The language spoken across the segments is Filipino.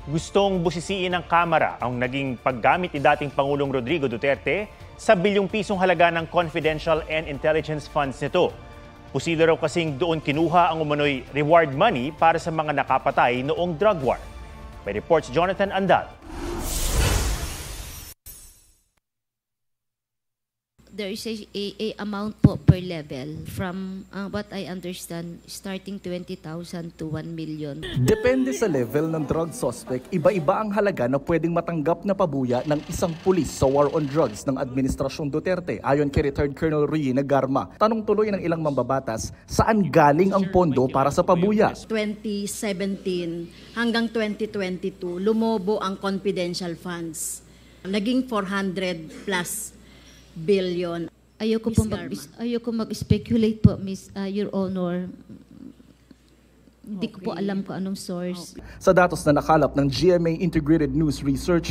Gustong busisiin ng Kamara ang naging paggamit ni dating Pangulong Rodrigo Duterte sa bilyong pisong halaga ng confidential and intelligence funds nito. Posible raw kasing doon kinuha ang umano'y reward money para sa mga nakapatay noong drug war. May reports Jonathan Andal. There is a amount po per level from what I understand starting 20,000 to 1 million. Depende sa level ng drug suspect, iba-iba ang halaga na pwedeng matanggap na pabuya ng isang pulis sa war on drugs ng Administrasyong Duterte. Ayon kay Retired Colonel Ryina Garma, tanong tuloy ng ilang mambabatas, saan galing ang pondo para sa pabuya? 2017 hanggang 2022, lumobo ang confidential funds. Naging 400 plus billion. Ayoko mag-speculate po, Your Honor. Hindi ko po alam kung anong source. Sa datos na nakalap ng GMA Integrated News Research,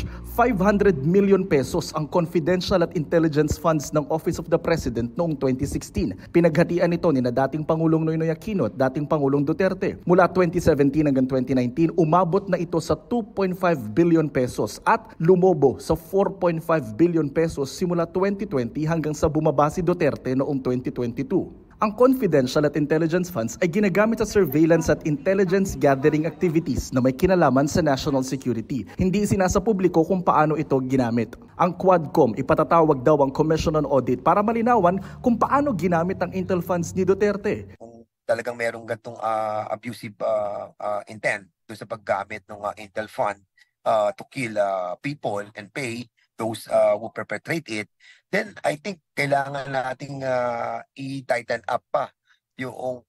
500 million pesos ang confidential at intelligence funds ng Office of the President noong 2016. Pinaghatian nito ni na dating Pangulong Noynoy Aquino at dating Pangulong Duterte. Mula 2017 hanggang 2019, umabot na ito sa 2.5 billion pesos at lumobo sa 4.5 billion pesos simula 2020 hanggang sa bumaba si Duterte noong 2022. Ang confidential at intelligence funds ay ginagamit sa surveillance at intelligence gathering activities na may kinalaman sa national security. Hindi isinasa publiko kung paano ito ginamit. Ang Quadcom ipatatawag daw ang Commission on Audit para malinawan kung paano ginamit ang intel funds ni Duterte. Kung talagang merong gantong abusive intent doon sa paggamit ng intel fund to kill people and pay those who perpetrate it, then I think kailangan nating i-tighten up pa yung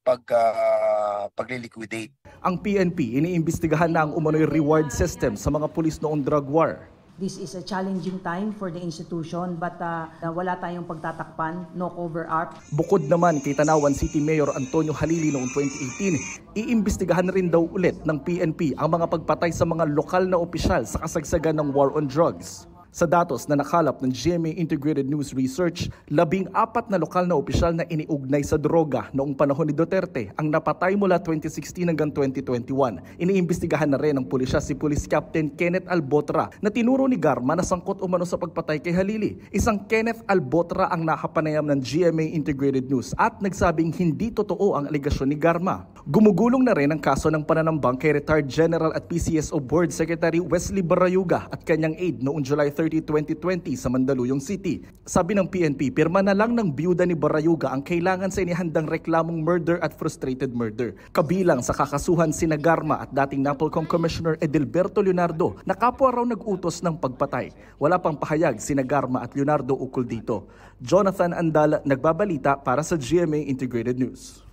pagliliquidate. Ang PNP iniimbestigahan na ang umano'y reward system sa mga pulis noong drug war. This is a challenging time for the institution but wala tayong pagtatakpan, no cover up. Bukod naman kay Tanawan City Mayor Antonio Halili noong 2018, iimbestigahan rin daw ulit ng PNP ang mga pagpatay sa mga lokal na opisyal sa kasagsagan ng war on drugs. Sa datos na nakalap ng GMA Integrated News Research, 14 na lokal na opisyal na iniugnay sa droga noong panahon ni Duterte ang napatay mula 2016 hanggang 2021. Iniimbestigahan na rin ng pulisya si Police Captain Kenneth Albotra na tinuro ni Garma na sangkot umano sa pagpatay kay Halili. Isang Kenneth Albotra ang nakapanayam ng GMA Integrated News at nagsabing hindi totoo ang aligasyon ni Garma. Gumugulong na rin ang kaso ng pananambang kay Retired General at PCSO Board Secretary Wesley Barayuga at kanyang aide noong July 30, 2020 sa Mandaluyong City. Sabi ng PNP, pirma na lang ng biyuda ni Barayuga ang kailangan sa inihandang reklamong murder at frustrated murder. Kabilang sa kakasuhan sina Garma at dating NAPOLCOM Commissioner Edilberto Leonardo na kapwa raw nag-utos ng pagpatay. Wala pang pahayag sina Garma at Leonardo ukol dito. Jonathan Andal, nagbabalita para sa GMA Integrated News.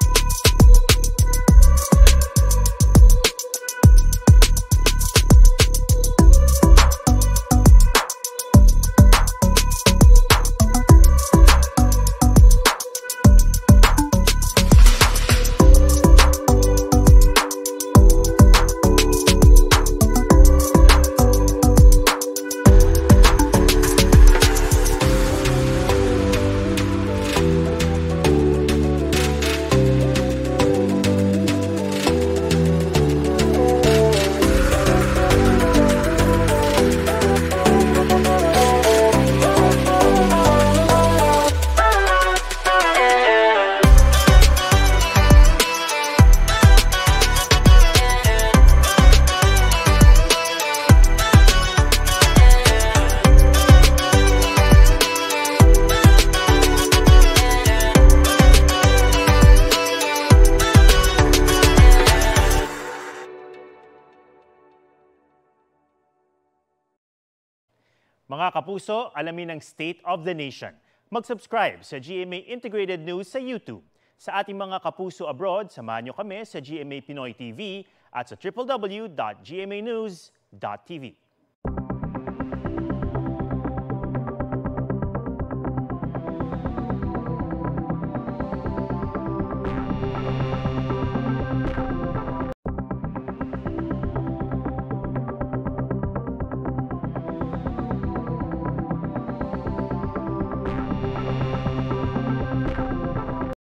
Mga kapuso, alamin ang State of the Nation. Mag-subscribe sa GMA Integrated News sa YouTube. Sa ating mga kapuso abroad, samahan nyo kami sa GMA Pinoy TV at sa www.gmanews.tv.